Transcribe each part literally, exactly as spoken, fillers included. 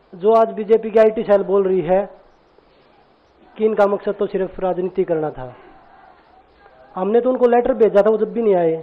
जो आज बीजेपी की आईटी सेल बोल रही है कि इनका मकसद तो सिर्फ राजनीति करना था, हमने तो उनको लेटर भेजा था, वो जब भी नहीं आए।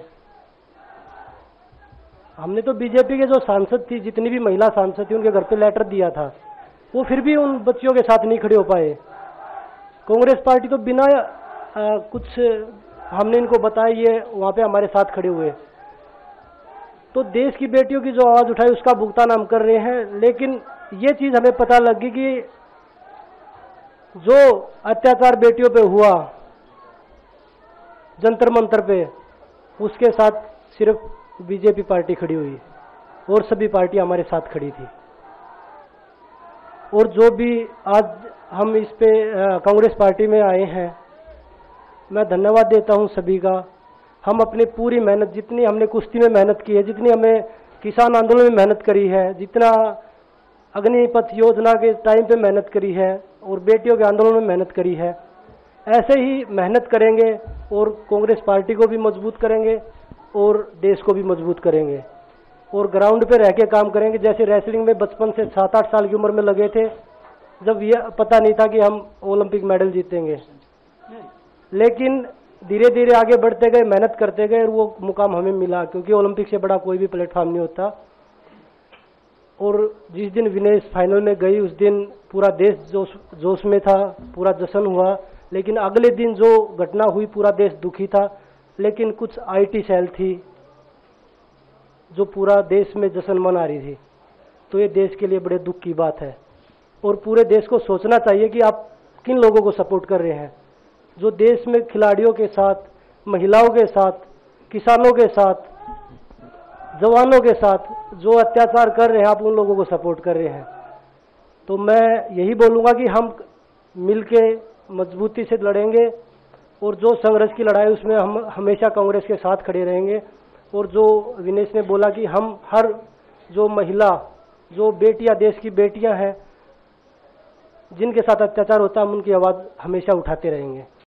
हमने तो बीजेपी के जो सांसद थी, जितनी भी महिला सांसद थी, उनके घर पे लेटर दिया था, वो फिर भी उन बच्चियों के साथ नहीं खड़े हो पाए। कांग्रेस पार्टी तो बिना आ, कुछ हमने इनको बताया ये वहाँ पे हमारे साथ खड़े हुए। तो देश की बेटियों की जो आवाज़ उठाई उसका भुगतान हम कर रहे हैं, लेकिन ये चीज़ हमें पता लगी कि जो अत्याचार बेटियों पे हुआ जंतर मंतर पे, उसके साथ सिर्फ बीजेपी पार्टी खड़ी हुई और सभी पार्टी हमारे साथ खड़ी थी। और जो भी आज हम इस पे कांग्रेस पार्टी में आए हैं, मैं धन्यवाद देता हूं सभी का। हम अपनी पूरी मेहनत, जितनी हमने कुश्ती में मेहनत की है, जितनी हमें किसान आंदोलन में मेहनत करी है, जितना अग्निपथ योजना के टाइम पे मेहनत करी है और बेटियों के आंदोलन में मेहनत करी है, ऐसे ही मेहनत करेंगे और कांग्रेस पार्टी को भी मजबूत करेंगे और देश को भी मजबूत करेंगे और ग्राउंड पे रह के काम करेंगे। जैसे रेसलिंग में बचपन से सात आठ साल की उम्र में लगे थे, जब ये पता नहीं था कि हम ओलंपिक मेडल जीतेंगे, लेकिन धीरे धीरे आगे बढ़ते गए, मेहनत करते गए और वो मुकाम हमें मिला, क्योंकि ओलंपिक से बड़ा कोई भी प्लेटफॉर्म नहीं होता। और जिस दिन विनेश फाइनल में गई, उस दिन पूरा देश जोश जोश में था, पूरा जश्न हुआ। लेकिन अगले दिन जो घटना हुई, पूरा देश दुखी था। लेकिन कुछ आईटी सेल थी जो पूरा देश में जश्न मना रही थी, तो ये देश के लिए बड़े दुख की बात है। और पूरे देश को सोचना चाहिए कि आप किन लोगों को सपोर्ट कर रहे हैं। जो देश में खिलाड़ियों के साथ, महिलाओं के साथ, किसानों के साथ, जवानों के साथ जो अत्याचार कर रहे हैं, आप उन लोगों को सपोर्ट कर रहे हैं। तो मैं यही बोलूँगा कि हम मिलके मजबूती से लड़ेंगे और जो संघर्ष की लड़ाई उसमें हम हमेशा कांग्रेस के साथ खड़े रहेंगे। और जो विनेश ने बोला कि हम हर जो महिला, जो बेटियां, देश की बेटियां हैं जिनके साथ अत्याचार होता है, हम उनकी आवाज़ हमेशा उठाते रहेंगे।